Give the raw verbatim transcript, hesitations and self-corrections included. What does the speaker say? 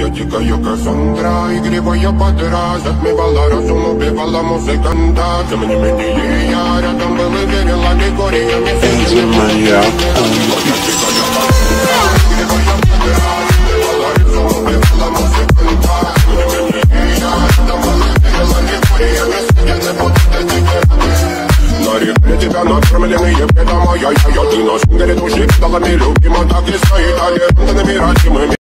Моя дикая Кассандра, игривая подра, затмевала разум, убивала музыканта. Тем не менее я рядом был и верил аллегориями. Энди моя. Для тебя накормленные беда моя, я, я, ты наш, горит уши, педалами любима, так и стоит, а не невыразимыми.